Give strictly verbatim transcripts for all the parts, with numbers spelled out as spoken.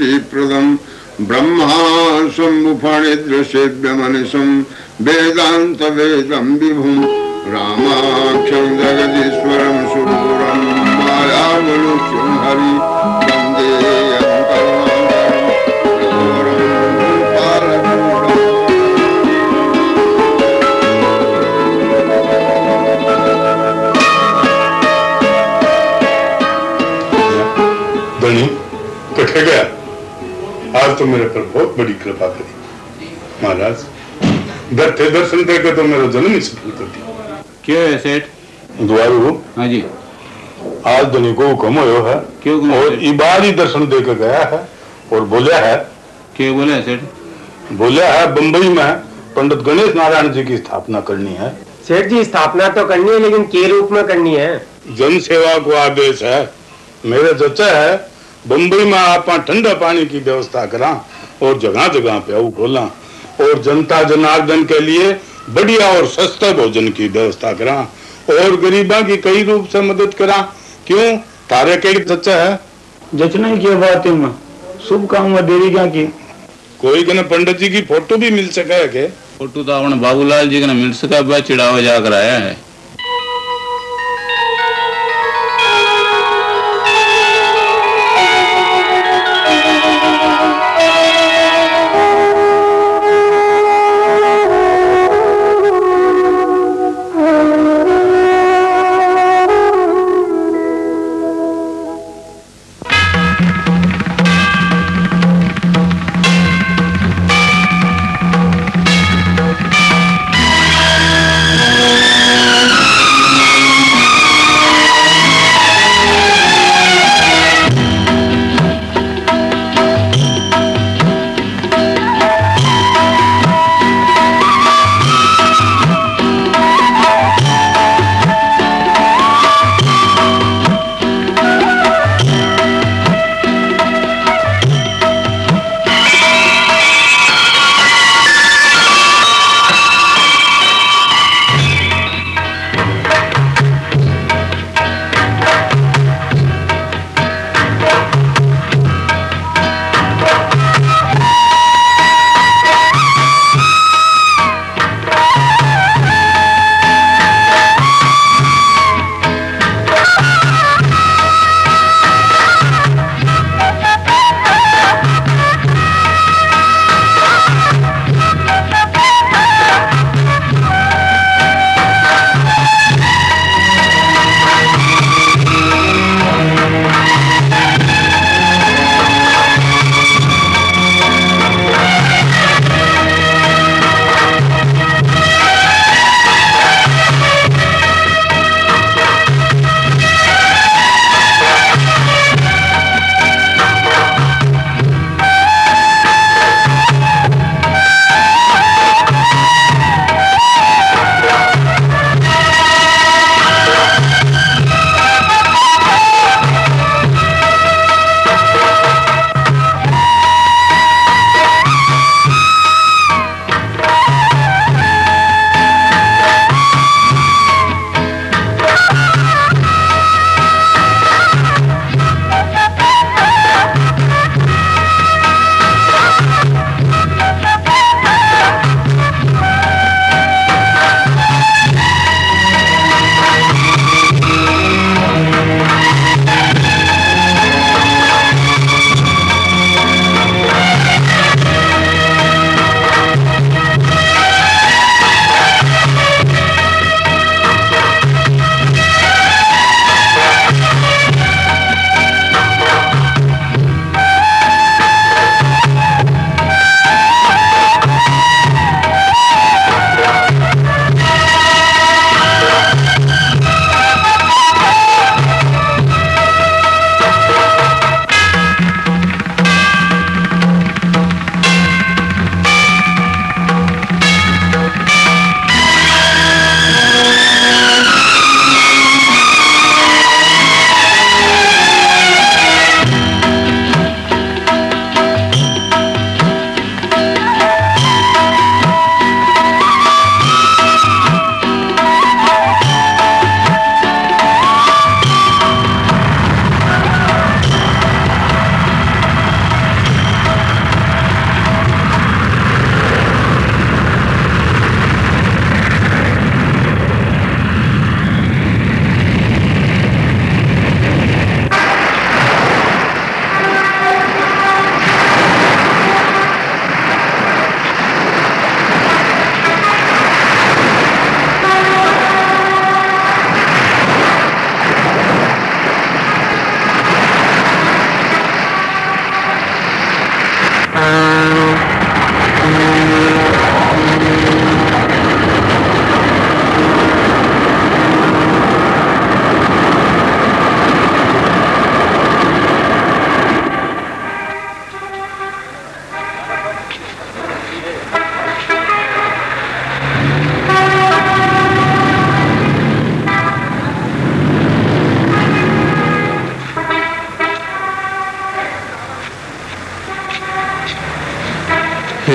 प्रदम ब्रह्मा शंभुफणिद्र सेव्यमनिशं वेदांत वेदं विभुं रामाख्यं जगदीश्वरं सुदूरं मायावलोक्यं हरि वन्दे कटे गया। आज तो मेरे पर बहुत बड़ी कृपा करी महाराज। दत्ते दर्शन देकर तो मेरा जन्म ही सफल कर दिया। क्यों है सेठ? द्वारू हाँ जी, आज धनी को हुक्म हो है। क्यों? और इबार ही दर्शन देकर गया है और बोला है। क्या बोला है सेठ? बोला है बंबई में पंडित गणेश नारायण जी की स्थापना करनी है। सेठ जी स्थापना तो करनी है, लेकिन के रूप में करनी है? जन सेवा को आदेश है। मेरे चचा है बंबई में आप ठंडा पानी की व्यवस्था करा और जगह जगह पे आऊ खोला और जनता जनार्दन के लिए बढ़िया और सस्ता भोजन की व्यवस्था करा और गरीबा की कई रूप से मदद करा। क्यों तारे के चचा है? जचना ही क्या बात है मां, शुभ काम में देरी क्या की? कोई कने पंडित जी की फोटो भी मिल सके है के? फोटो तो अपने बाबूलाल जी का मिल सका, बा चिड़ावा जाकर आया है।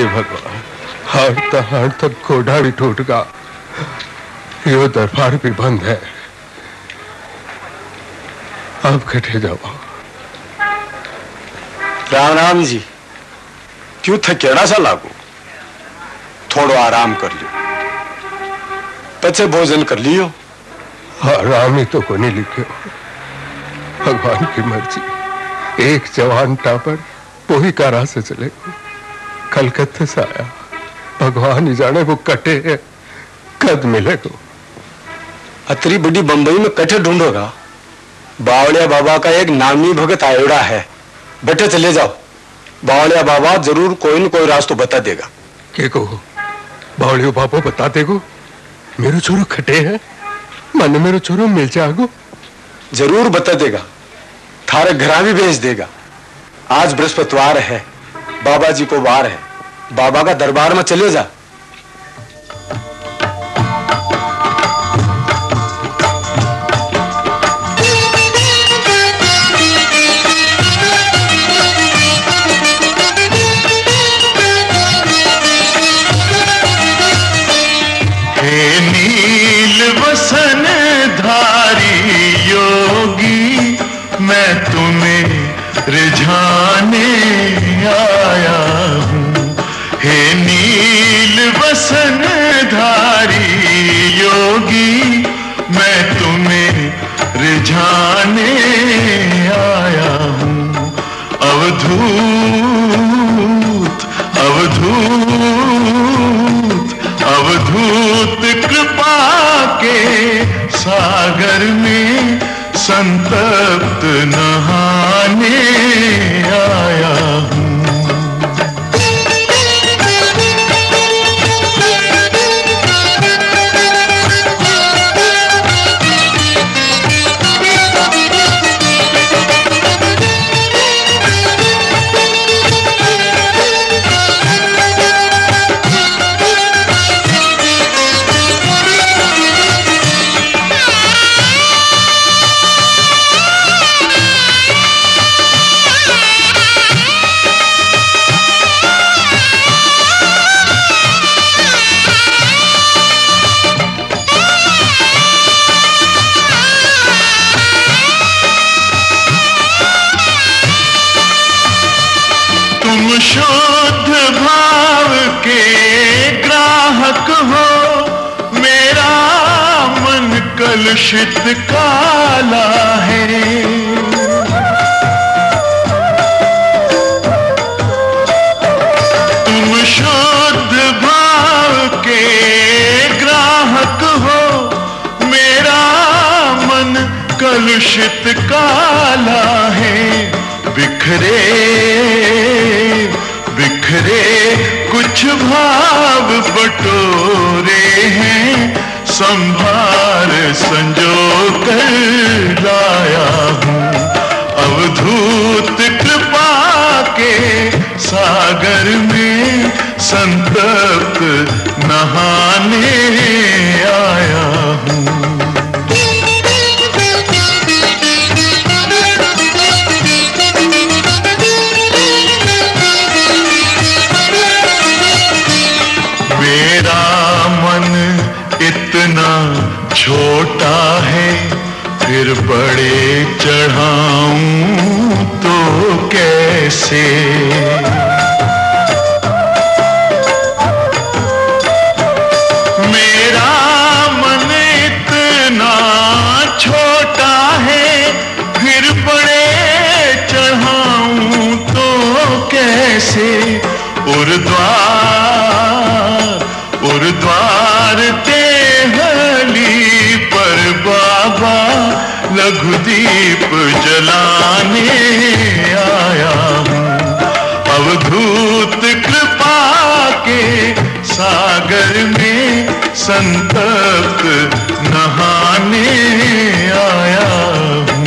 भगवान, हार तहार तक घोड़ा भी टूट गया, यो दरबार भी बंद है। अब कटे जाओ। राम राम जी, क्यों थकेड़ा सा लागू? थोड़ो आराम कर लियो, पचे भोजन कर लियो। आराम ही तो को नहीं लिखो, भगवान की मर्जी। एक जवान टापर वही कारा से चले, कलकत्ते से आया, भगवान ही जाने वो कटे है कद मिलेगा। अतरी बड़ी बंबई में कटे ढूंढोगा? बावड़िया बाबा का एक नामी भगत आयोड़ा है, बेटे चले जाओ, बावड़िया बाबा जरूर कोई न कोई रास्ता बता देगा। के को बावड़िया बाबा बता देगो? मेरो छोरो खटे है, मन मेरो छोरो मिल जागो। जरूर बता देगा, थारे घरा भी भेज देगा। आज बृहस्पतिवार है, बाबा जी को वार है, बाबा का दरबार में चले जा। मैं तुम्हें रिझाने आया हूँ, हे नील वसन धारी योगी, मैं तुम्हें रिझाने आया हूँ। अवधूत अवधूत अवधूत कृपा के सागर में संतप्त नहाने आया हूँ। शुद्ध भाव के ग्राहक हो, मेरा मन कलुषित काला है। तुम शुद्ध भाव के ग्राहक हो, मेरा मन कलुषित काला है। बिखरे बिखरे कुछ भाव बटोरे हैं, संभार संजो कर लाया हूँ। अवधूत कृपा के सागर में संतप्त नहाने आया हूँ। इतना छोटा है, फिर बड़े चढ़ाऊं तो कैसे? मेरा मन इतना छोटा है, फिर बड़े चढ़ाऊं तो कैसे? उर्द्वार उर्द्वार पर बाबा लघुदीप जलाने आया हूँ। अवधूत कृपा के सागर में संतप्त नहाने आया हूँ।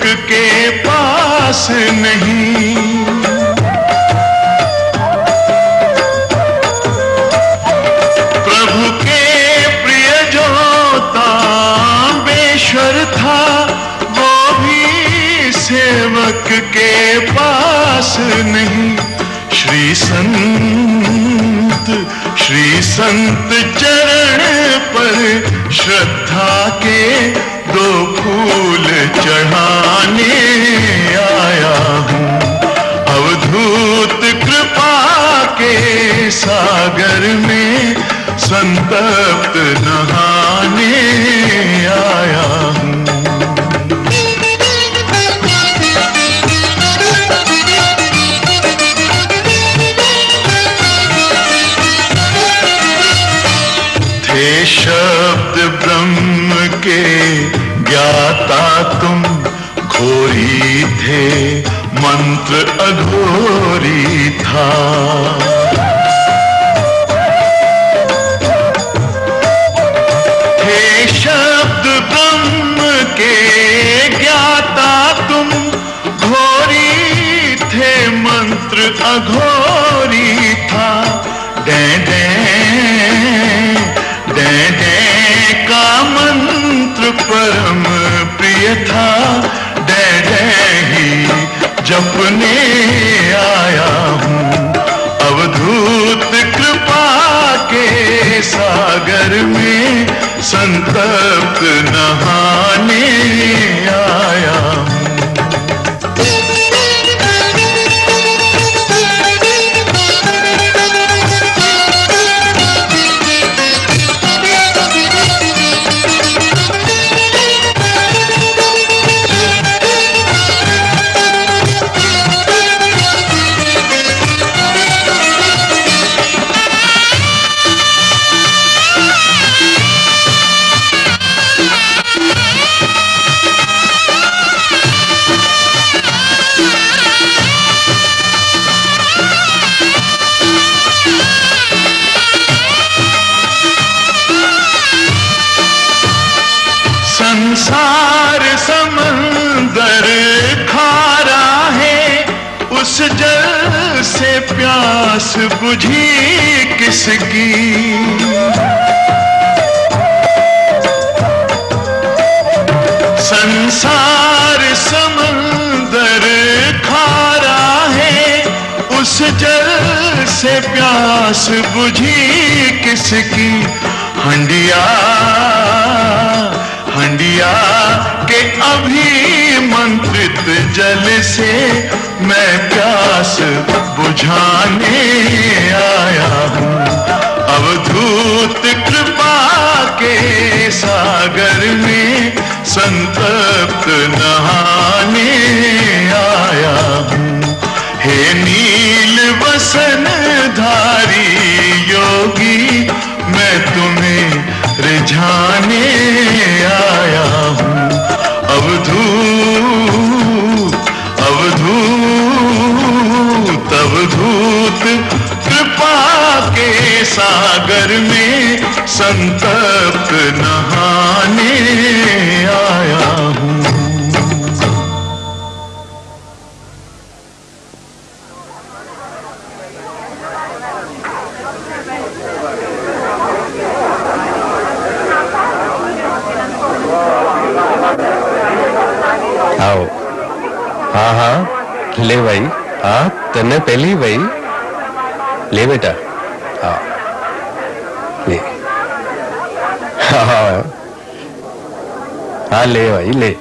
के पास नहीं। प्रभु के प्रिय जो तांबेश्वर था वो भी सेवक के पास नहीं। श्री संत श्री संत चरण पर श्रद्धा के दो फूल चढ़ाने आया हूँ। अवधूत कृपा के सागर में संतप्त नहाने आया हूँ। थे शब्द ब्रह्म के ज्ञाता तुम, घोरी थे मंत्र अघोरी था। थे शब्द ब्रह्म के ज्ञाता तुम, घोरी थे मंत्र अघोरी था। डे डे डे डे का मंत्र परम प्रिय था। डे डे ही जपने आया हूँ। अवधूत कृपा के सागर में संतप्त नहाने आया हूँ। संसार समंदर खारा है, उस जल से प्यास बुझी किसकी। संसार समंदर खारा है, उस जल से प्यास बुझी किसकी। हंडिया हंडिया के अभिमंत्रित जल से मैं प्यास बुझाने आया हूँ। अवधूत कृपा के सागर में संतप्त नहाने आया हूँ। हे नील वसन धारी योगी, मैं तुम्हें रिझाने आया हूँ। अवधूत अवधूत अवधूत कृपा के सागर में संतप्त नहाने आया हूँ। आओ। हाँ हाँ ले भाई, हाँ तने पहली भाई ले बेटा। हाँ ले। हाँ हाँ ले भाई ले।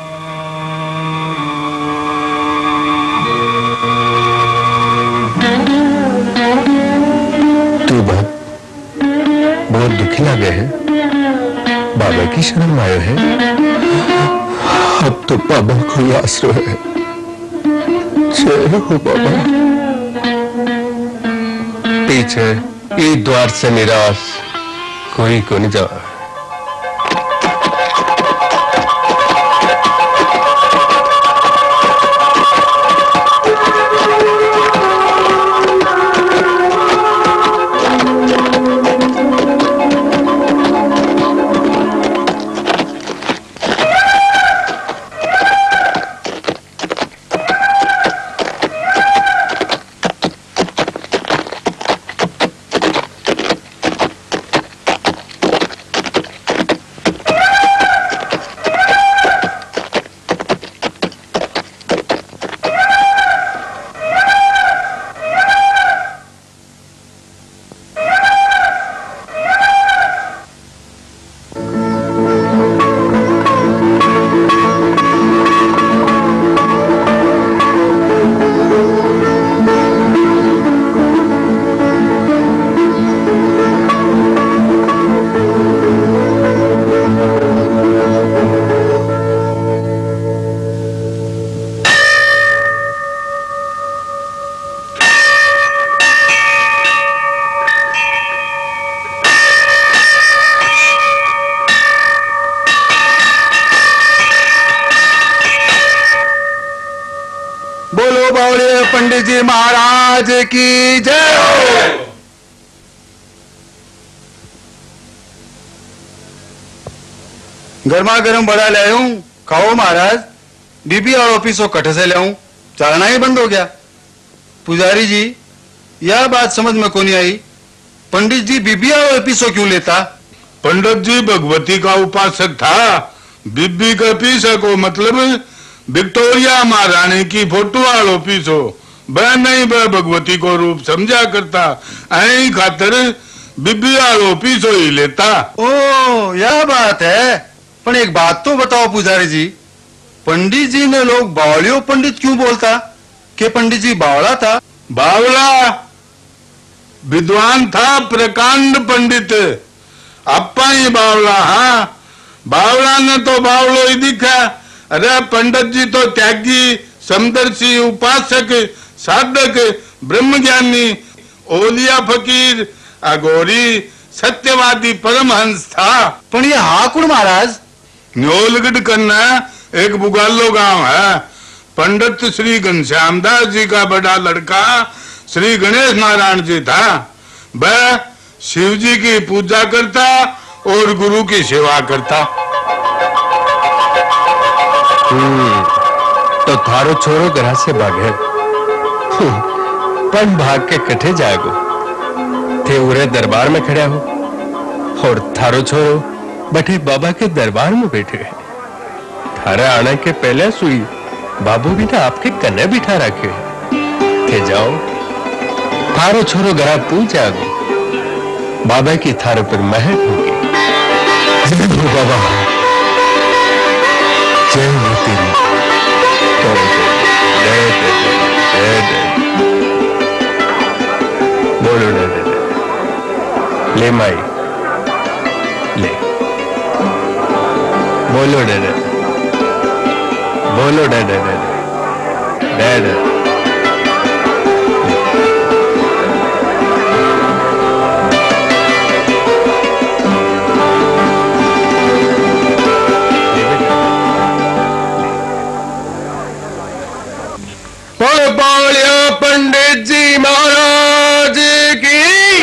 तू बहुत बहुत दुखी लगे है, बाबा की शरण आयो है। अब तो बाबा को आश्रय है। जय हो बाबा। पीछे ई द्वार से निराश कोई को नहीं जा। बोलो बावड़िया पंडित जी महाराज की जय हो। गर्मा गर्म बड़ा ले आऊं, खाओ महाराज। बीबी और ऑफिसों कट से ले आऊं, चलना ही बंद हो गया। पुजारी जी, यह बात समझ में को नहीं आई, पंडित जी बीबी और ऑफिसों क्यों लेता? पंडित जी भगवती का उपासक था, बीबी का पीछे को मतलब विक्टोरिया महारानी की फोटो वालो पीछो वह नहीं, वह भगवती को रूप समझा करता, ऐ खातर बीबी वालो पीछो ही लेता। ओ यह बात है। पर एक बात तो बताओ पुजारी जी, पंडित जी ने लोग बावलियो पंडित क्यों बोलता? के पंडित जी बावला था? बावला विद्वान था, प्रकांड पंडित। अपा ही बावला। हाँ, बावला ने तो बावलो ही दिखा। अरे पंडित जी तो त्यागी, समदर्शी, उपासक, साधक, ब्रह्मज्ञानी, ओलिया फकीर, अघोरी, सत्यवादी परमहंस था। पर ये हाकुड़ महाराज? न्योलगढ़ करना एक बुगालो गांव है। पंडित श्री घनश्याम दास जी का बड़ा लड़का श्री गणेश नारायण जी था। वह शिव जी की पूजा करता और गुरु की सेवा करता। हम्म, तो थारो छोरो घर से भागे पण भाग के कठे जाएगो थे उरे दरबार में खड़ा हो, और थारो छोरो बटे बाबा के दरबार में बैठे। थारा आने के पहले सुई बाबू भी ना आपके कन्ने बिठा रखे थे। जाओ थारो छोरो गरा पूछ जागो, बाबा की थारे पर महक होगी। बाबा जय हो तेरी। तो दे दे दे दे बोलो दे दे ले माई ले बोलो दे दे बोलो दे दे दे दे दे पंडित जी महाराज की।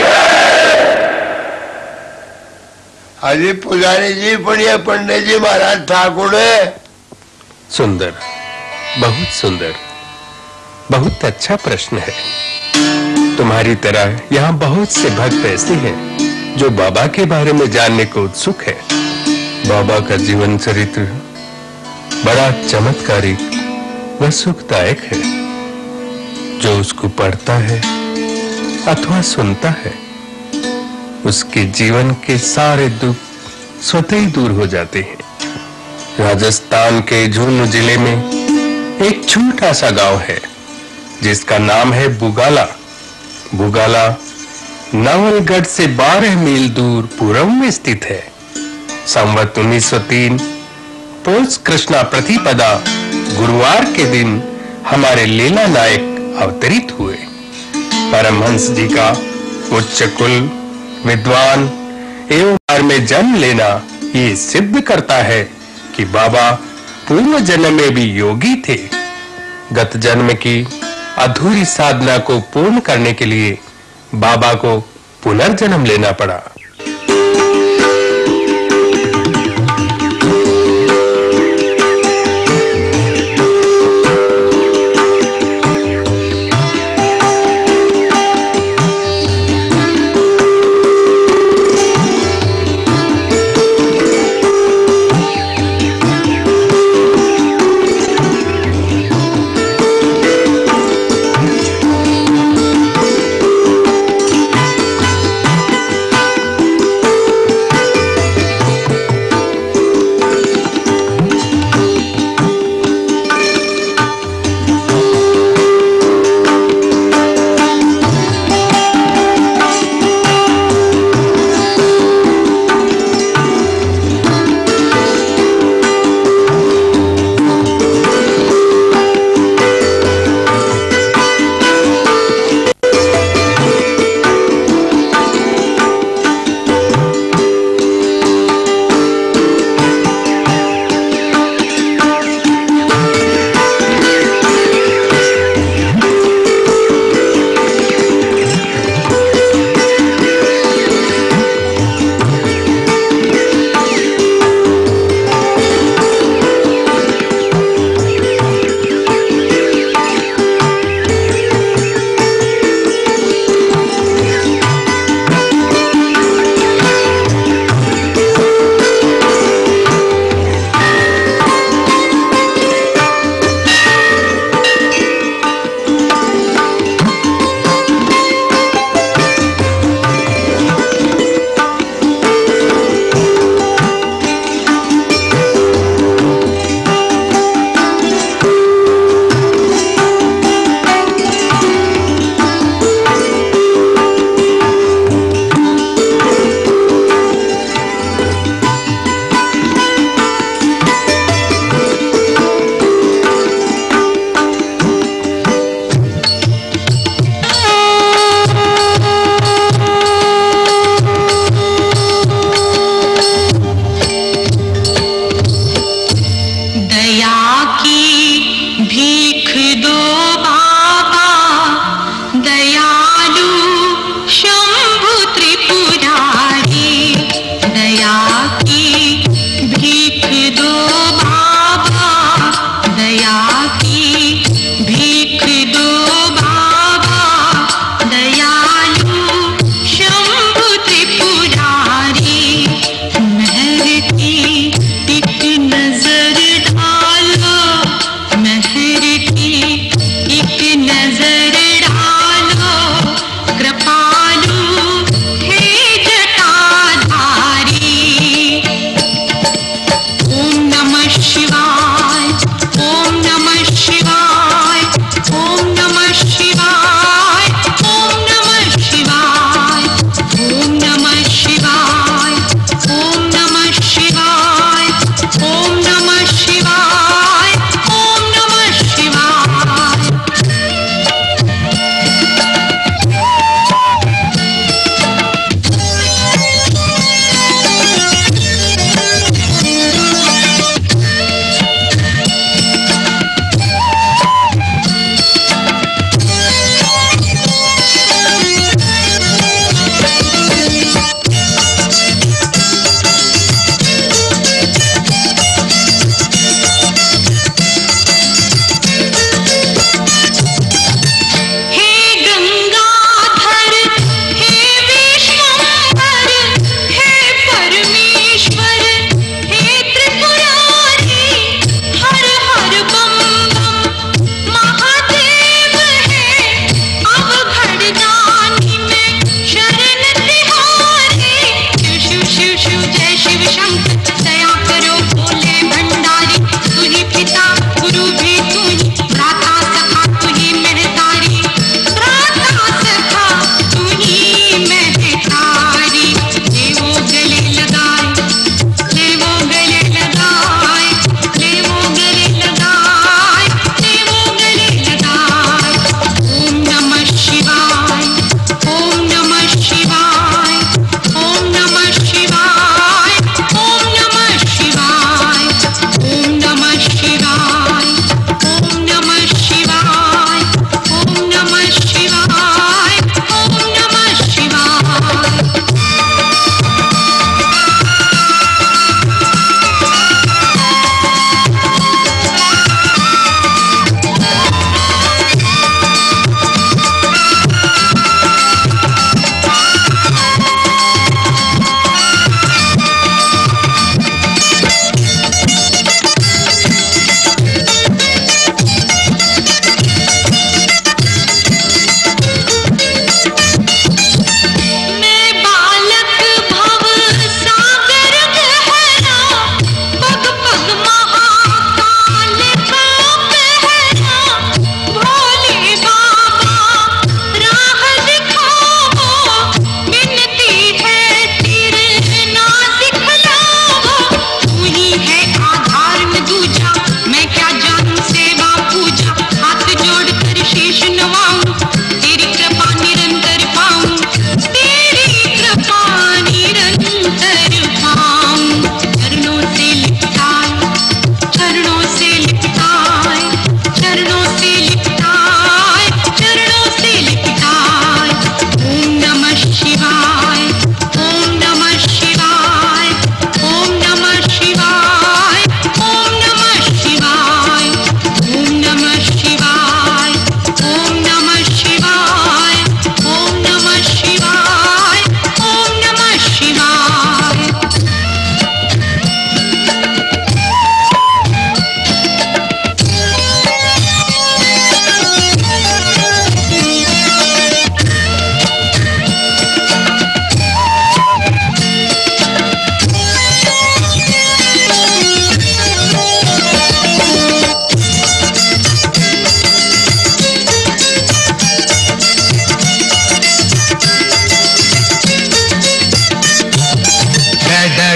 हाजी पुजारी जी, बढ़िया पंडित जी महाराज ठाकुर है। सुंदर, बहुत सुंदर, बहुत अच्छा प्रश्न है। तुम्हारी तरह यहाँ बहुत से भक्त ऐसे हैं जो बाबा के बारे में जानने को उत्सुक है। बाबा का जीवन चरित्र बड़ा चमत्कारिक व सुखदायक है। जो उसको पढ़ता है अथवा सुनता है, उसके जीवन के सारे दुख स्वतः ही दूर हो जाते हैं। राजस्थान के झुंझुनू जिले में एक छोटा सा गांव है जिसका नाम है बुगाला। बुगाला नावलगढ़ से बारह मील दूर पूर्व में स्थित है। संवत उन्नीस सौ तीन पोष कृष्णा प्रतिपदा गुरुवार के दिन हमारे लीला नायक अवतरित हुए। परमहंस जी का उच्च कुल, विद्वान एवं में जन्म लेना ये सिद्ध करता है कि बाबा पूर्व जन्म में भी योगी थे। गत जन्म की अधूरी साधना को पूर्ण करने के लिए बाबा को पुनर्जन्म लेना पड़ा।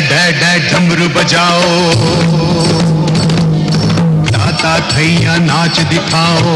डै डै डमरू बजाओ, दाता थैया नाच दिखाओ,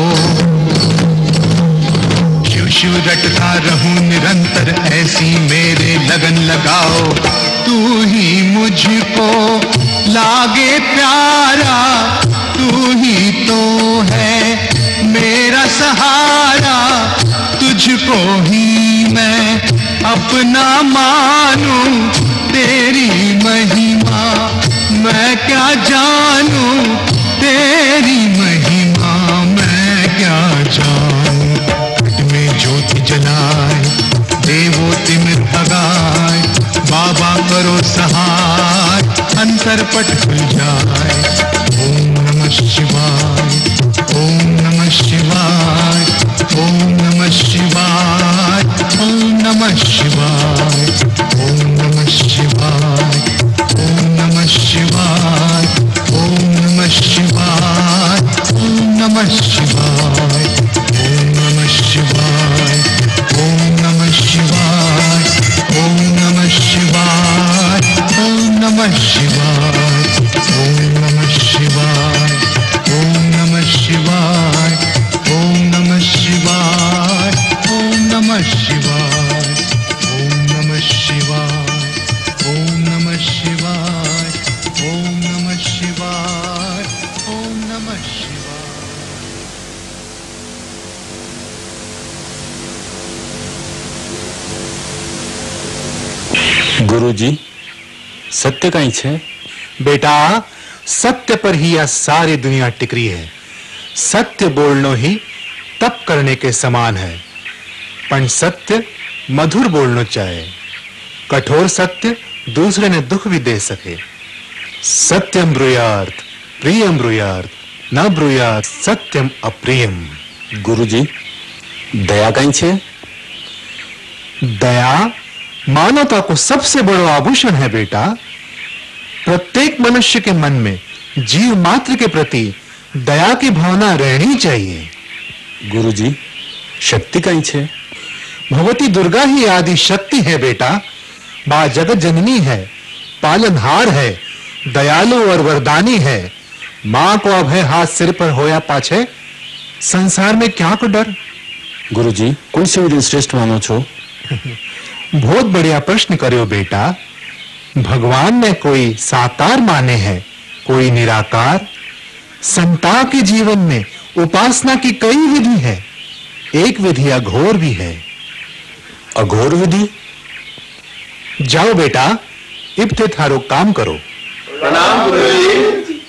शिव शिव रटता रहूं निरंतर ऐसी मेरे लगन लगाओ। तू ही मुझको लागे प्यारा, तू ही तो है मेरा सहारा, तुझको ही मैं अपना मानूं, तेरी महिमा मैं क्या जानूं, तेरी महिमा मैं क्या जानूं। पट में ज्योति जलाए, देवो तिमिर भगाए, बाबा करो सहाय, अंतर पट खुल जाए। ओम नमः शिवाय, ओम नमः शिवाय, ओम नमः शिवाय, ओम नमः शिवाय, ओम नमः शिवाय, ओम नमः शिवाय, ओम नमः शिवाय, ओम नमः शिवाय, ओम नमः शिवाय, ओम नमः शिवाय, ओम नमः शिवाय, ओम नमः शिवाय, ओम नमः शिवाय, ओम नमः शिवाय, ओम नमः शिवाय, ओम नमः शिवाय, ओम नमः शिवाय, ओम नमः शिवाय, ओम नमः शिवाय, ओम नमः शिवाय। गुरुजी, सत्य कहीं छे? बेटा, सत्य पर ही यह सारी दुनिया टिकरी है। सत्य बोलनो ही तप करने के समान है। पण सत्य मधुर बोलनो चाहे। कठोर सत्य दूसरे ने दुख भी दे सके। सत्यम ब्रूयार्थ, प्रियम ब्रूयार्थ, न ब्रूयार्थ सत्यम अप्रियम। गुरुजी, दया कहीं छे? दया मानवता को सबसे बड़ा आभूषण है बेटा। प्रत्येक मनुष्य के मन में जीव मात्र के प्रति दया की भावना रहनी चाहिए। गुरुजी, शक्ति कहीं छे? भगवती दुर्गा ही आदि शक्ति है बेटा। मां जगत जननी है, पालनहार है, दयालु और वरदानी है। मां को अभय हाथ सिर पर होया पाछे संसार में क्या को डर। गुरुजी, कौन सी विधि श्रेष्ठ मानो छो? बहुत बढ़िया प्रश्न करो बेटा। भगवान ने कोई साकार माने हैं, कोई निराकार। संता के जीवन में उपासना की कई विधि है। एक विधि अघोर भी है। अघोर विधि? जाओ बेटा, इब्ते थारो काम करो। प्रणाम गुरुजी।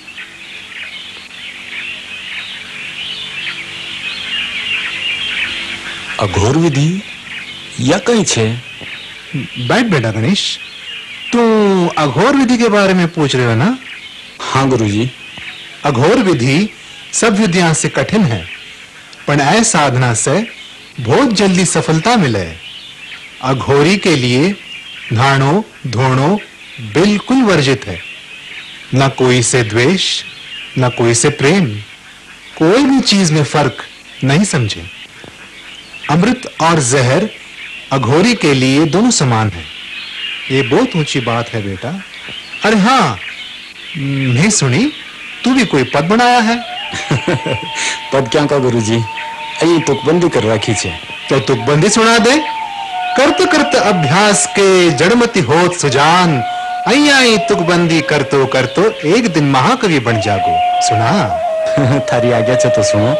अघोर विधि या कहीं छे? बैठ बेटा गणेश। तू अघोर विधि के बारे में पूछ रहे हो ना? हाँ गुरुजी। अघोर विधि सब विधियां से कठिन है, पर ऐ साधना से बहुत जल्दी सफलता मिले। अघोरी के लिए घाणो धोणो बिल्कुल वर्जित है। न कोई से द्वेष, न कोई से प्रेम, कोई भी चीज में फर्क नहीं समझे। अमृत और जहर अघोरी के लिए दोनों समान है। ये बहुत ऊंची बात है बेटा। अरे हाँ, मैं सुनी तू भी कोई पद बनाया है। पद क्या का गुरुजी? अये तुकबंदी कर रखी छे। तो तुकबंदी सुना दे। करते करते अभ्यास के जड़मती होत सुजान, अय्याई तुकबंदी करतो करतो एक दिन महाकवि बन जागो। सुना। थारी आज्ञा छे तो सुनो।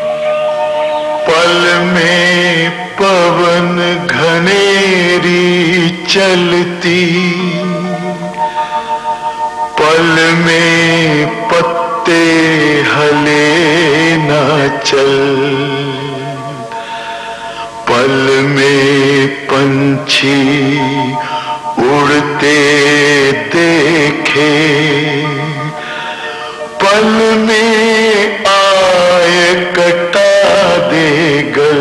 पल में पवन घनेरी चलती, पल में पत्ते हले न चल, पल में पंछी उड़ते देखे, पल में आए कटा दे गल,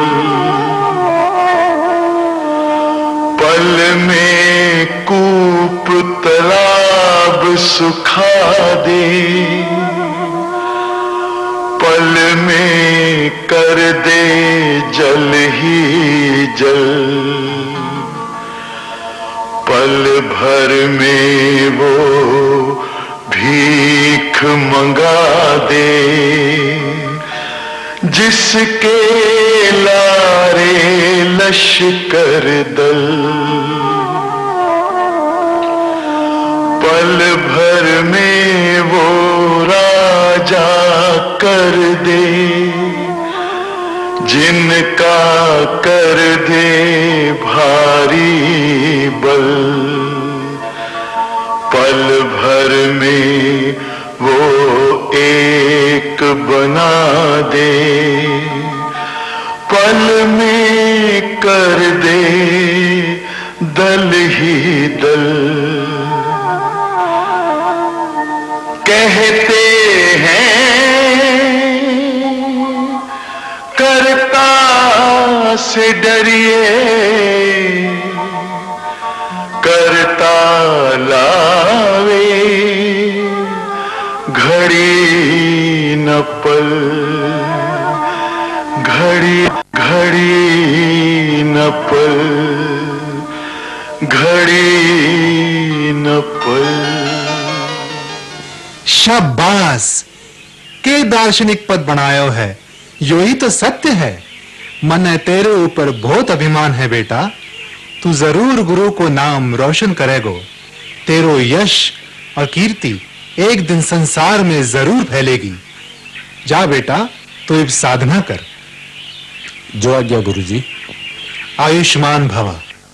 पल में कूप तालाब सुखा दे, पल में कर दे जल ही जल, पल भर में वो भीख मंगा दे, जिसके लारे लश्कर दल, पल भर में वो राजा कर दे, जिनका कर दे भारी बल, पल भर में वो एक बना दे, पल में कर दे दल ही दल। कहते हैं करता से डरिए, करता लावे घड़ी न पल, घड़ी घड़ी न पल, घड़ी न पल। शाबाश, के दार्शनिक पद बनायो है, यो ही तो सत्य है। मन है तेरे ऊपर बहुत अभिमान है बेटा, तू जरूर गुरु को नाम रोशन करेगो। तेरो यश और कीर्ति एक दिन संसार में जरूर फैलेगी। जा बेटा, तू अब साधना कर। जो आज्ञा गुरुजी। आयुष्मान भव।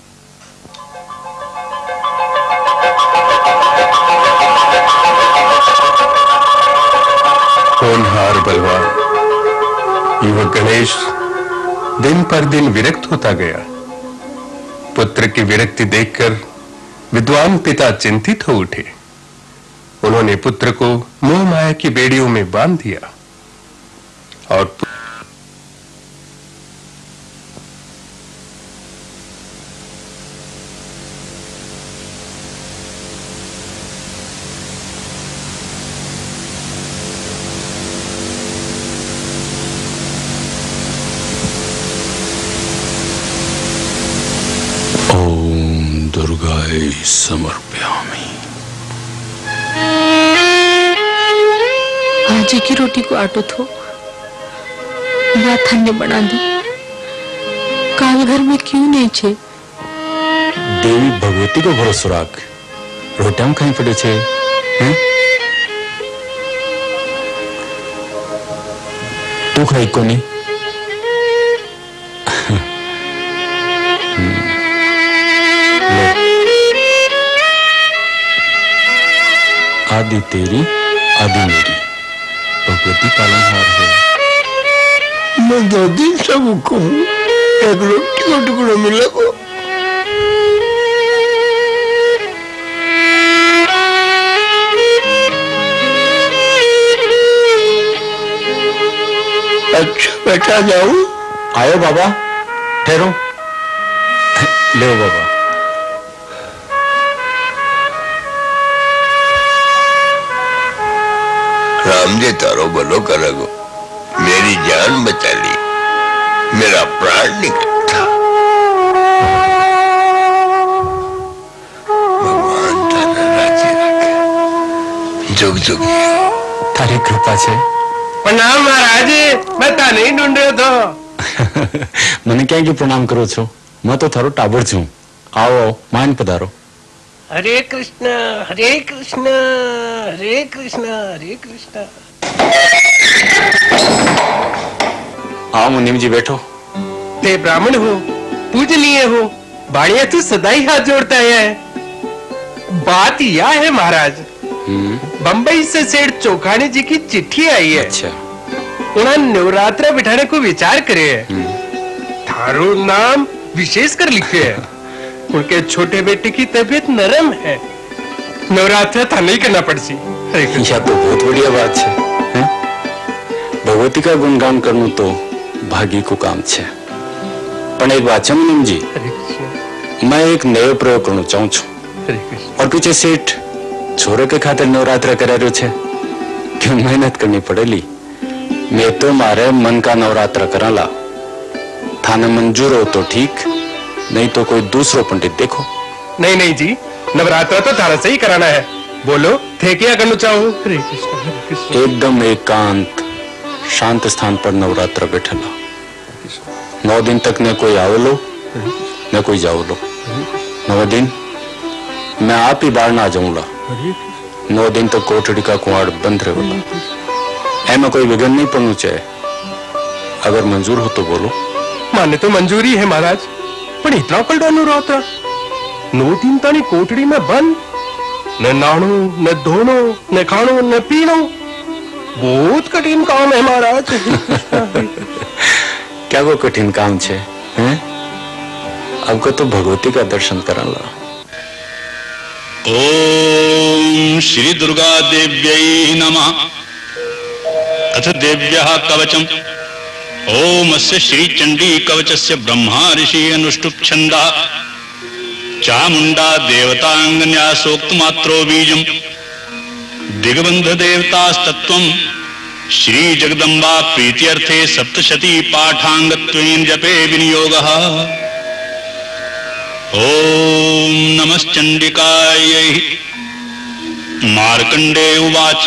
होनहार बलवान युवक गणेश दिन पर दिन विरक्त होता गया। पुत्र की विरक्ति देखकर विद्वान पिता चिंतित हो उठे। उन्होंने पुत्र को मोह माया की बेड़ियों में बांध दिया और दुर्गायै समर्पयामि। आज की रोटी को आटो थो रात ने बना दी। काल घर में क्यों नहीं छे? देवी भगवती को भरोसो राख। रोटियां में खाई पड़े छे हैं? तू खाई को नहीं? आदि तेरी आदि मेरी, भगवती पालनहार है। मैं दो दिन से भूखा हूँ, एक रोटी का टुकड़ा मिलेगा? अच्छा बेटा जाऊं? आयो बाबा, ठहरो। ले बाबा। राम जी तारो भलो करेगो, मेरी जान बचा ली, मेरा प्राण निकल था। भगवान तारा राजी रखे, जुग जुग थारी कृपा छे। प्रणाम महाराज, मैं ता नहीं ढूंढ रहे तो। मैंने क्या की प्रणाम करो छो? मैं तो थारो टाबर छू। आओ आओ, मान पधारो। हरे कृष्ण हरे कृष्ण हरे कृष्ण हरे कृष्ण। आओ मुनीम जी बैठो। ते ब्राह्मण हो, पूजनीय हो, बाड़िया तू सदा ही हाथ जोड़ता है। बात यह है महाराज, बंबई से सेठ चौखानी जी की चिट्ठी आई है। अच्छा। उन्होंने नवरात्रा बिठाने को विचार करे है। थारो नाम विशेष कर लिखे है। उनके छोटे बेटे की तबीयत नरम है, नवरात्रा था नहीं करना पड़सी। यह तो बहुत बढ़िया बात है। भगवती का गुणगान करना तो भाग्य को काम छे। पण एक बात है मुनीम जी, मैं एक नयो प्रयोग करना चाहूँ छू। और पीछे सेठ छोरे के खातिर नवरात्रा करा रहे छे, क्यों मेहनत करनी पड़ेली। मैं तो मारे मन का नवरात्रा कराला। थाने मंजूर हो तो ठीक, नहीं तो कोई दूसरो पंडित देखो। नहीं नहीं जी, नवरात्र तो थारा से ही कराना है। बोलो थे क्या करना चाहो? हरे कृष्ण हरे कृष्ण। एकदम एकांत शांत स्थान पर नवरात्र बैठेला। नौ दिन तक न कोई आवलो न कोई जाओलो। नौ दिन मैं आप ही बाहर ना जाऊंगा। नौ दिन तक कोठड़ी का कुआड़ बंद रहेगा। ऐमें कोई विघन नहीं पड़ना चाहिए। अगर मंजूर हो तो बोलो। माने तो मंजूरी है महाराज, पर इतना कल डालू रहा नौ दिन तानी कोठड़ी में बंद, न नाणो न धोनो न खानो न पीनो, बहुत कठिन काम है महाराज। क्या वो कठिन काम छे हैं? अब को तो भगवती का दर्शन कराला। ओम श्री दुर्गा देव्यै नमः। अथ देव्यः कवचम। ओम अस्य श्री चंडी कवचस्य ब्रह्मा ऋषि अनुष्टुप छंदा चामुंडा देवतांगन्यासोक्त मात्रो बीजम दिग्बंध देवतास्तत्वम श्री जगदम्बा प्रीत्यर्थे सप्तशती पाठांगत्वेन जपे विनियोगः। ओम नमश्चंडिकायै। मार्कंडे उवाच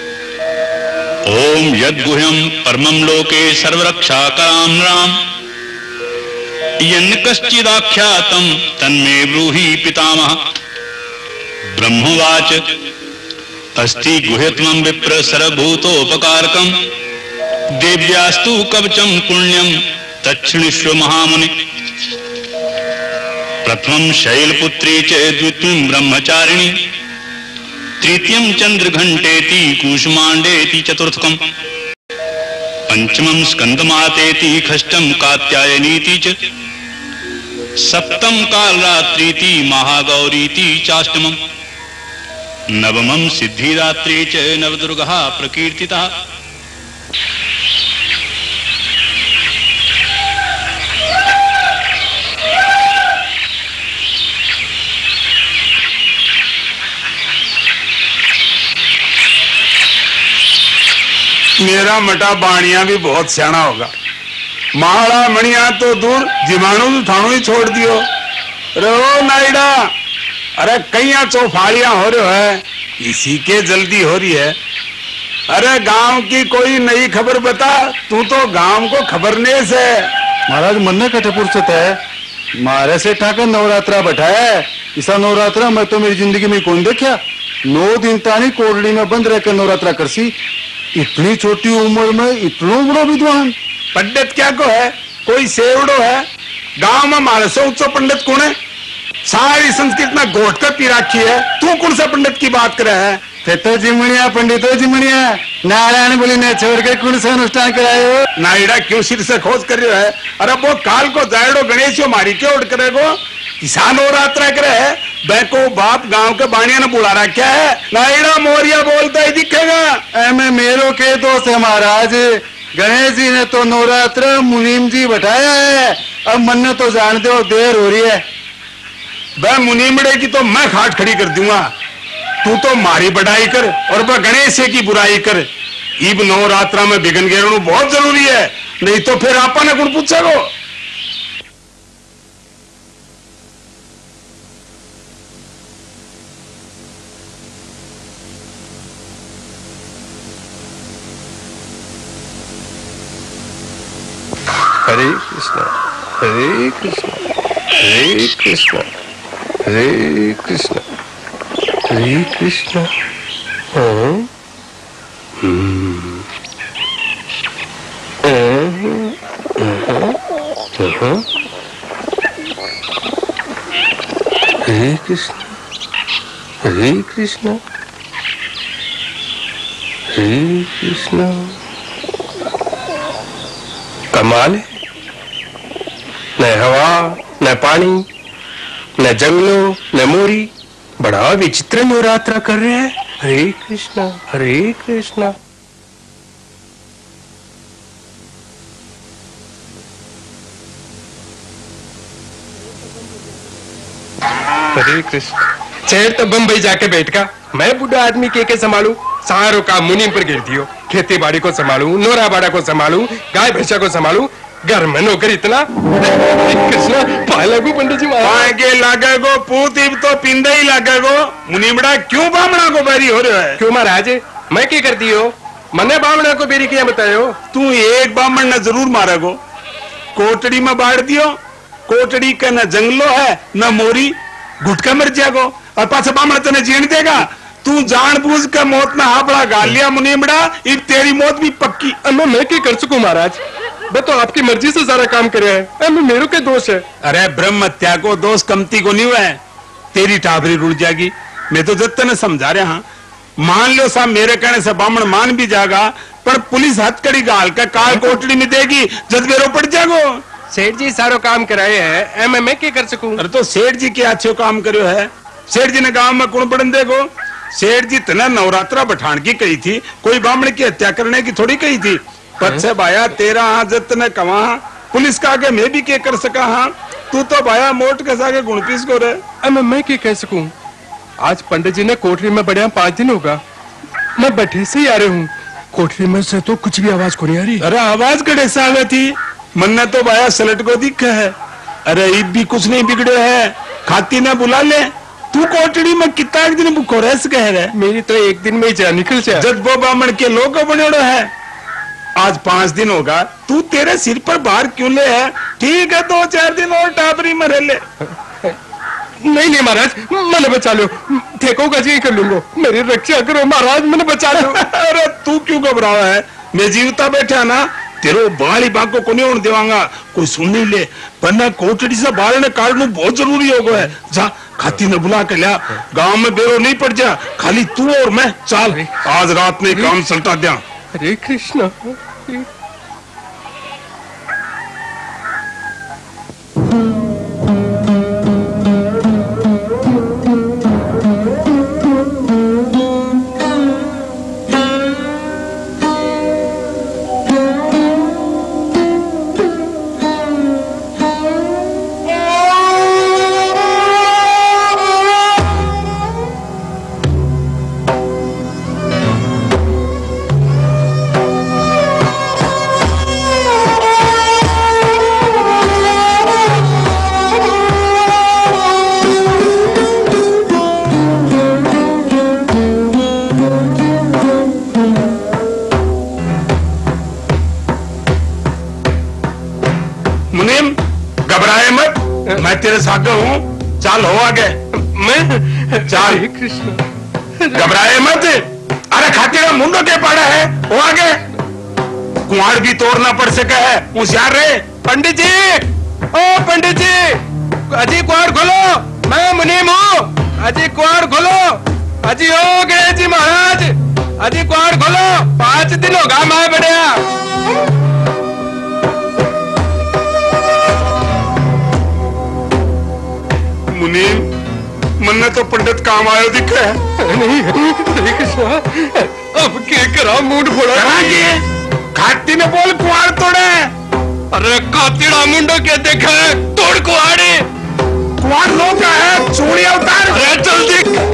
ओम यद्गुह्यं परमं लोके सर्वरक्षाकरां राम यन्न कश्चिदाख्यातं तन्मे ब्रूहि पितामह। ब्रह्मवाच अस्ति गुह्यतमं विप्र सर्वभूतोपकारकं देव्यास्तु कवचं पुण्यं तच्छृणुष्व महामुनि। प्रथमं शैलपुत्री च द्वितीयं ब्रह्मचारिणी तृतीयं चंद्रघंटेति कूष्मांडेति चतुर्थकं पंचमं स्कंदमातेति षष्ठं कात्यायनीति च सप्तम कालरात्रीति महागौरीति चाष्टमं नवमं सिद्धिदात्री च नवदुर्गः प्रकीर्तितः। मेरा मटा बाणिया भी बहुत सियाना होगा। माड़ा मणिया तो दूर जीवाणु तो थानों ही छोड़ दियो। रो नाइडा, अरे कई चौफाड़ियां हो रहे है, इसी के जल्दी हो रही है। अरे गांव की कोई नई खबर बता, तू तो गांव को खबरने से। महाराज मन ने कटे फुर्सत है, मारे से ठाकर नवरात्रा बैठाया। इसा नवरात्रा मैं तो मेरी जिंदगी में कौन देखा। नौ दिन तानी कोरड़ी में बंद रहकर नवरात्रा करसी। इतनी छोटी उम्र में इतना बड़ा विद्वान पंडित क्या को है? कोई सेवड़ो है? गांव में मारे से ऊंचा पंडित कौन है? सारी संस्कृत में घोट कर पी रखी है। तू कौन सा पंडित की बात करे है? तो जिमणिया पंडितो जिमणिया नारायण बोली ने छोड़ के कौन सा अनुष्ठान करायो? नाइडा क्यों सिर से खोज कर रहे है? अरे वो काल को जायड़ो गणेश मारी क्यों उड़ करेगो? किसान और यात्रा करे है। बैको बाप गांव के बाणिया ने बुला रखा है। नाइडा मोरिया बोलता ही दिखेगा। एमे मेरो के दोस्त है महाराज। गणेश जी ने तो नवरात्र मुनीम जी बैठाया है। अब मन तो जान दो देर हो रही है। वह मुनीमड़े की तो मैं खाट खड़ी कर दूंगा। तू तो मारी बढ़ाई कर और वह गणेश की बुराई कर। ईब नवरात्रा में विघ्न गिरणु बहुत जरूरी है, नहीं तो फिर आपा ने कौन पूछेगो? हरे कृष्णा हरे कृष्णा हरे कृष्णा हरे कृष्णा हरे कृष्णा। हाँ हम्म हरे कृष्णा हरे कृष्णा हरे कृष्णा। कमाल है, न हवा न पानी न जंगलों न मोरी, बड़ा विचित्र नवरात्रा कर रहे हैं। हरे कृष्णा हरे कृष्णा। हरे कृष्ण। शहर तो बम्बई जाके बैठ का, मैं बुढ़ा आदमी के के संभालू, सारों का मुनीम पर गिर दियो। खेती बाड़ी को संभालू, नोरा बाड़ा को संभालू, गाय भैंसा को संभालू, घर में नौकर इतना कृष्णा पाए लगू पंडित जी पाए के लागेगो पूती तो पिंडे ही लागेगो मुनीमड़ा क्यों बामणा को बेरी हो रहा है? क्यों महाराज मैं क्या कर दी हो? मने बामणा को बेरी क्या बतायो? तू एक बामण ने जरूर मारेगो, कोटड़ी में बाढ़ दियो, कोटड़ी का न जंगलो है न मोरी, घुटका मर जाएगो और पाछा बामण तने जीण देगा। तू जानबूझ के मौत में हापड़ा गाल लिया मुनीमड़ा, इब तेरी मौत भी पक्की। मैं मैं क्या कर सकूं महाराज? मैं तो आपकी मर्जी से सारा काम करे है, मैं मेरे के दोष है। अरे ब्रह्म हत्या को दोष कमती को नहीं हुआ है, तेरी टाबरी रुड़ जाएगी। मैं तो जब तने समझा रहा हाँ, मान लो साहब मेरे कहने से बामण मान भी जाएगा, पर पुलिस हथकड़ी गाल का काल कोटड़ी में देगी, जद बेरो पड़ जाएगो। सेठ जी सारो काम कराए है, मैं मैं क्या कर सकूं? अरे तो सेठ जी क्या अच्छे काम करो है? सेठ जी ने गांव में कौन पड़न देखो? सेठ जी तना नवरात्रा बैठान की कही थी, कोई बामण की हत्या करने की थोड़ी कही थी। पच्छे भाया तेरा हाँ जत ने कहा, पुलिस का आगे मैं भी क्या कर सका हाँ, तू तो भाया मोट के सागे गुण पीस को रहे। मैं मैं क्या कह सकूं? आज पंडित जी ने कोठरी में बढ़िया पांच दिन होगा, मैं बैठे से ही आ रही हूँ, कोठरी में से तो कुछ भी आवाज को नहीं आ रही। अरे आवाज कड़े से आवे थी, मन्ना तो भाया सलट को दिखा है। अरे ईद भी कुछ नहीं बिगड़े है, खाती ने बुला ले। तू कोटड़ी में कितना एक दिन भूखो रह कह रहे? मेरी तो एक दिन में ही जा निकल जाए। जब वो बामण के लोग बनेड़ो है, आज पांच दिन होगा, तू तेरे सिर पर बाहर क्यों ले है? ठीक है दो चार दिन और टाबरी में रह ले। नहीं नहीं महाराज मैंने बचा लो, ठेकों का जी कर लूंगा, मेरी रक्षा करो महाराज, मैंने बचा लो। अरे तू क्यों घबरावा है? मैं जीवता बैठा ना, तेरो बाली बाको को नहीं होने देवांगा, कोई सुन नहीं ले, वरना कोटड़ी से बाहर ने काटना बहुत जरूरी हो गया है। जा खाती ने बुला के लिया, गांव में बेरो नहीं पड़ जा, खाली तू और मैं चाल, आज रात में काम सलटा दिया। हरे कृष्णा। तेरे साथ हूँ, चाल हो आगे। मैं चाल कृष्ण घबराए मत। अरे खाते का मुंडो के पड़ा है, हो आगे। कुआर भी तोड़ना पड़ सका है, होशियार रे। पंडित जी, ओ पंडित जी, अजी कुआर खोलो, मैं मुनीम हूँ। अजी कुआर खोलो, अजी ओ गए जी महाराज, अजी कुआर खोलो, पांच दिन होगा मैं बढ़िया। मुनीम मन्ने तो पंडित काम आयो दिखे। नहीं नहीं कृष्णा, अब क्या करा, मूड फोड़ा खाती ने बोल कुआर तोड़े। अरे खातीड़ा मुंडो क्या देखा है, तोड़ कुआड़े। कुआर लो क्या है, चूड़िया उतार। अरे जल्दी।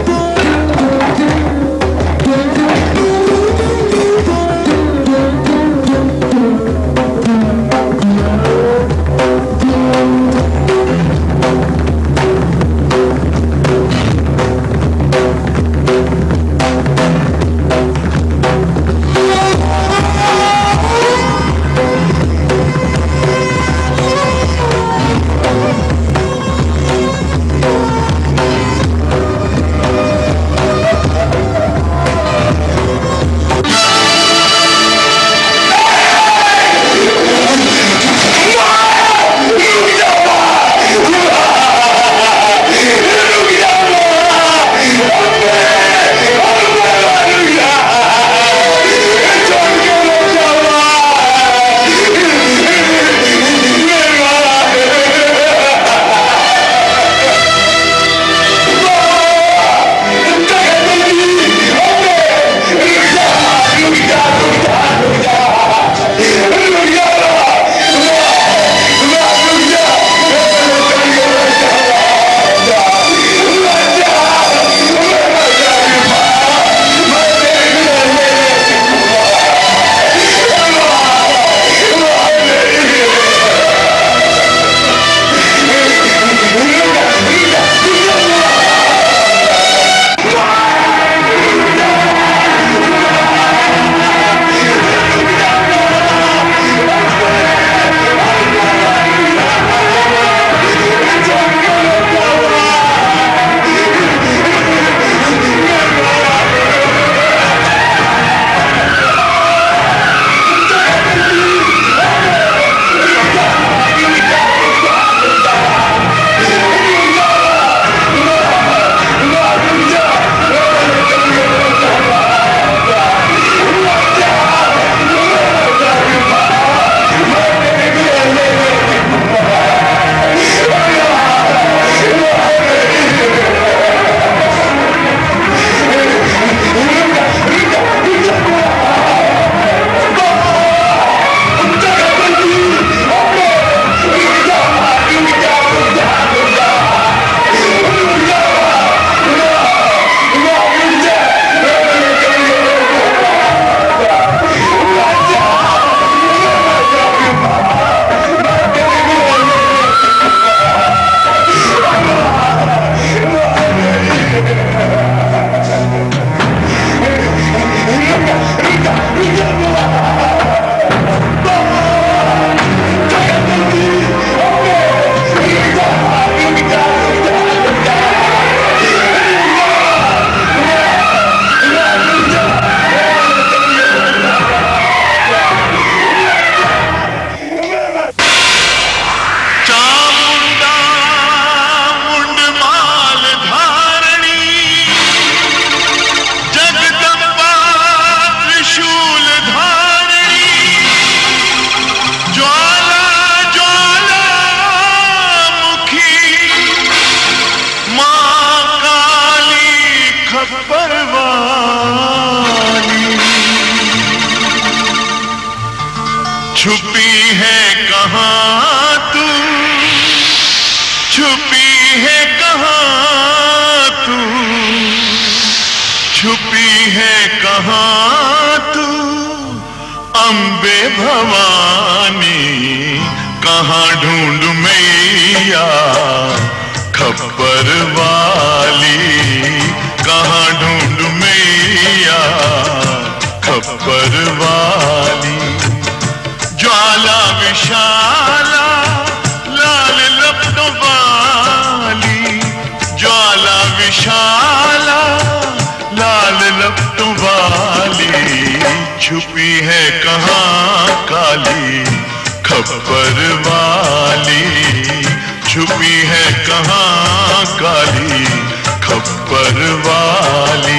छुपी है कहाँ तू अम्बे भवानी, कहाँ ढूंढ मैया खप्पर वाली, कहाँ ढूंढ मैया खप्पर वाली। ज्वाला विशाला लाल लपटों वाली, ज्वाला विशाला लाल लपटों वाली, छुपी है कहाँ काली खप्पर वाली, छुपी है कहाँ काली खप्पर वाली।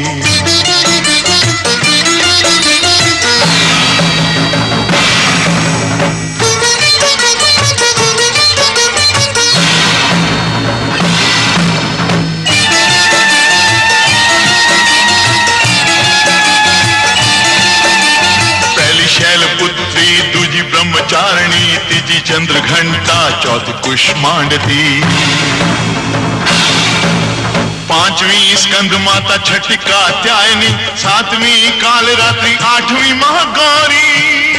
शैलपुत्री, दूजी ब्रह्मचारिणी, तीजी चंद्र घंटा, चौथी कुष्मांडती, पांचवी स्कंद माता, छठी कात्यायनी, सातवीं कालरात्रि, आठवीं महागौरी,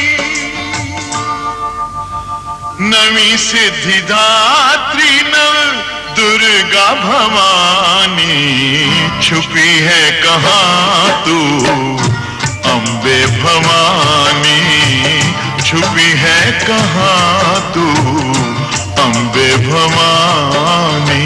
नवीं सिद्धिदात्री, नव दुर्गा भवानी, छुपी है कहाँ तू अम्बे भवानी, छुपी है कहाँ तू अम्बे भवानी।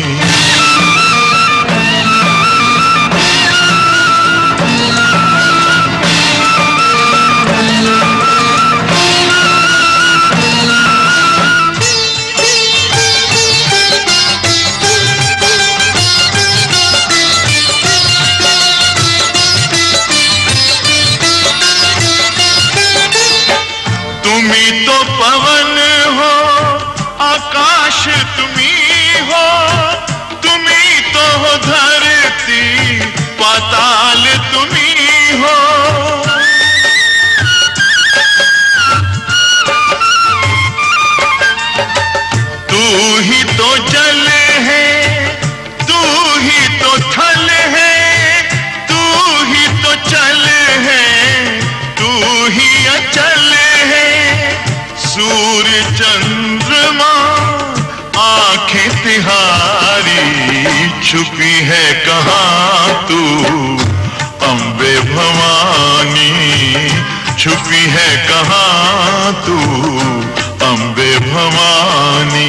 तुम्ही तो पवन हो, आकाश तुम्ही हो, तुम्ही तो हो धरती, पाताल तुम्ही हो। तू ही तो जल है, तू ही तो थल है, तू ही तो चल है, तू ही अचल है। सूर्य चंद्रमा आंखें तिहारी, छुपी है कहाँ तू अम्बे भवानी, छुपी है कहाँ तू अम्बे भवानी।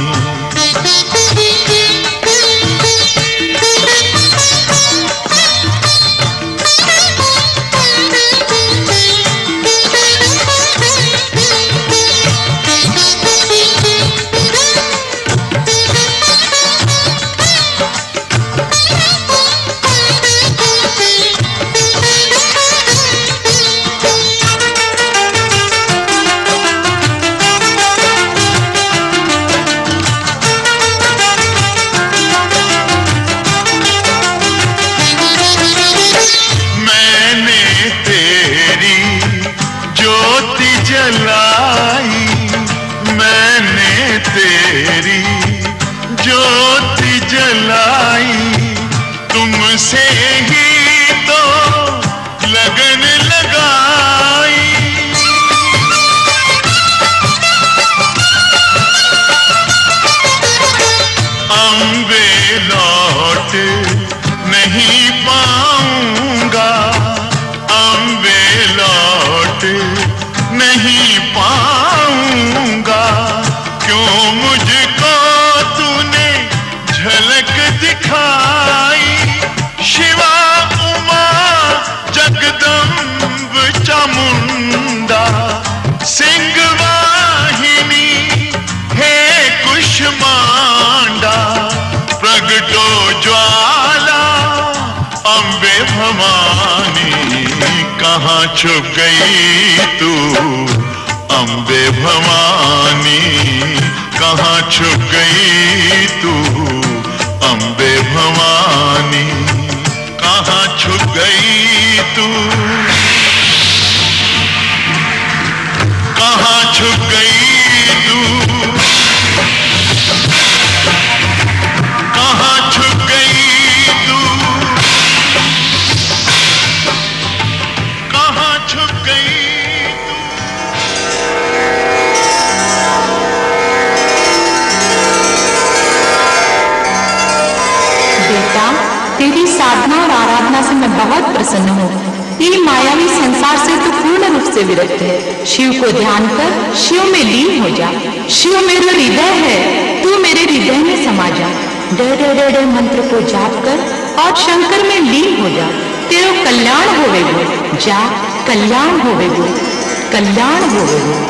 तेरी ज्योति जलाई, तुमसे ही तो लगन लगाई। अम्बे लौट नहीं पाऊंगा, अम्बे लौट नहीं पाऊंगा, क्यों मुझको तूने झलक दिखाई। शिवा उमा जगदम्ब चामुंडा, सिंह वाहिनी हे कुष्मांडा, प्रगटो ज्वाला अम्बे भवानी, कहाँ छुप गई तू अम्बे भवानी, कहाँ छुप गई तू अम्बे भवानी, कहाँ छुप गई तू, कहाँ छुप गई तू, कहाँ छुप गई तू। साधना और आराधना से मैं बहुत प्रसन्न हूँ। ये मायावी संसार से तो पूर्ण रूप से विरक्त है। शिव को ध्यान कर शिव में लीन हो जा। शिव मेरा हृदय है, तू मेरे हृदय में समा जा। डे डे डे डे मंत्र को जाप कर और शंकर में लीन हो जा। तेरो कल्याण होवेगो, जा कल्याण होवेगो, कल्याण होवेगो।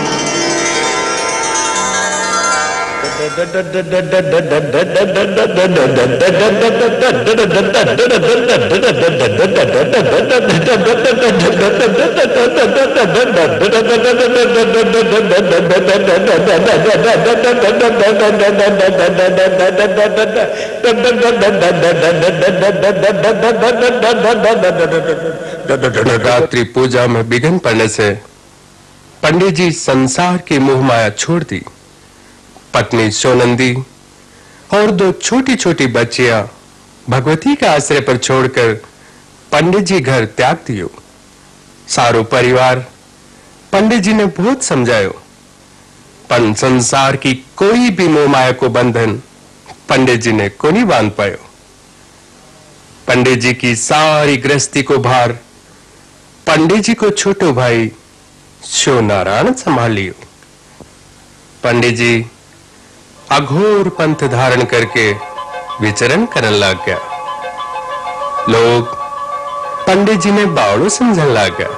रात्रि पूजा में विघ्न पड़ने से पंडित जी संसार की मोह माया छोड़ दी। पत्नी सोनंदी और दो छोटी छोटी बच्चियां भगवती के आश्रय पर छोड़कर पंडित जी घर त्याग दियो। सारो परिवार पंडित जी ने बहुत समझायो, पर संसार की कोई भी मोह माया को बंधन पंडित जी ने को नहीं बांध पायो। पंडित जी की सारी गृहस्थी को भार पंडित जी को छोटो भाई शिव नारायण संभाल लियो। पंडित जी अघोर पंथ धारण करके विचरण करने लग गया। लोग पंडित जी ने बावड़ो समझने लग गया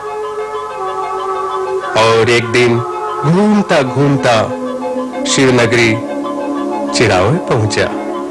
और एक दिन घूमता घूमता शिवनगरी चिरावे पहुंचा।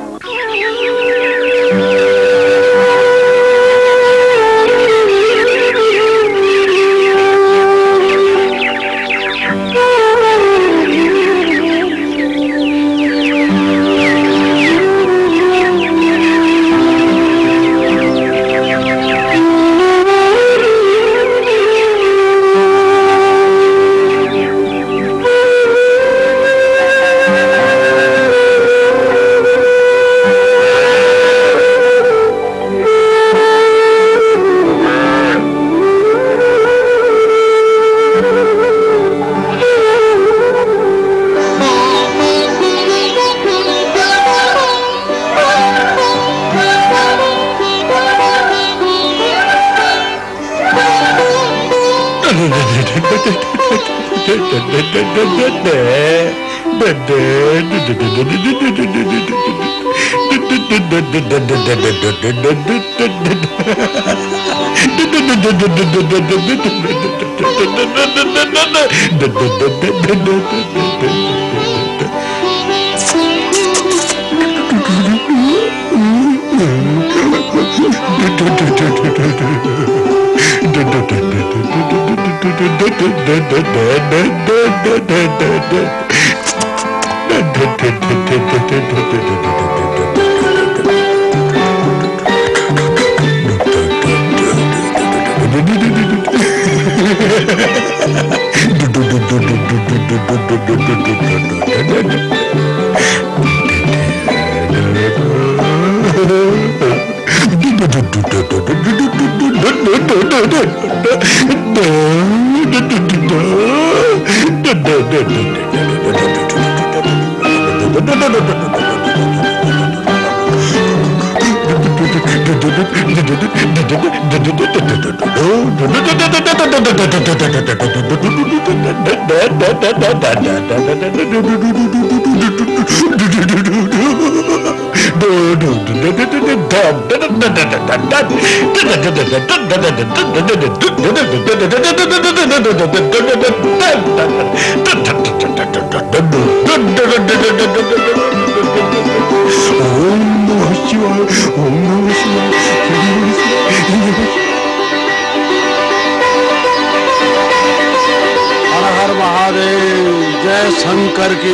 हर हर महादेव, जय शंकर की।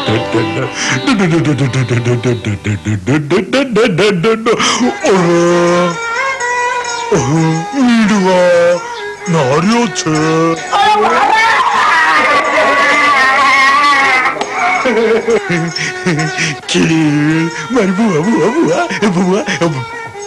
मीडुआ नारियो छे खेल मारी बुआ बुआ बुआ बुआ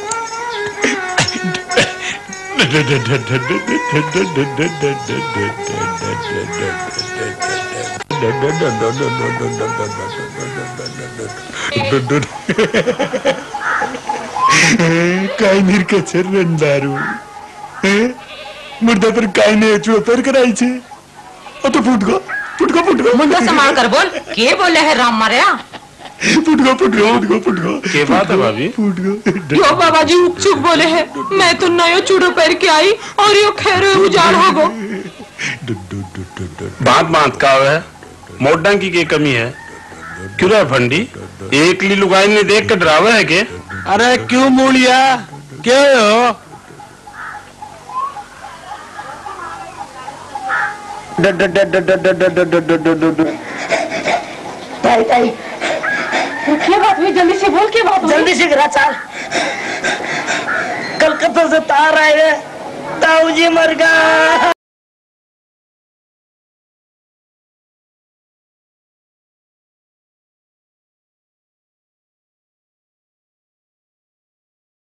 काय नीर कचर रंडारू मुर्दा पर काय ने चुआ पर कराई छे ओ तो फुट गो फुट गो फुट गो मुंडा संभाल कर बोल के बोले है राम मारिया फुट गो फुट गो फुट गो फुट गो के बात है भाभी फुट गो यो बाबा जी उक चुक बोले है मैं तो नयो चूड़ो पैर के आई और यो खैर उजाड़ हो गो बात बात का है मोटा की के कमी है क्यों रे फंडी एक ली लुगाई ने देख कर डरावा है के अरे क्यों मूलिया क्या हो ताई ताई क्या बात हुई जल्दी से बोल क्या बात हुई जल्दी से गिरा चाल कलकत्ता से तार आए ताऊ जी मर गया।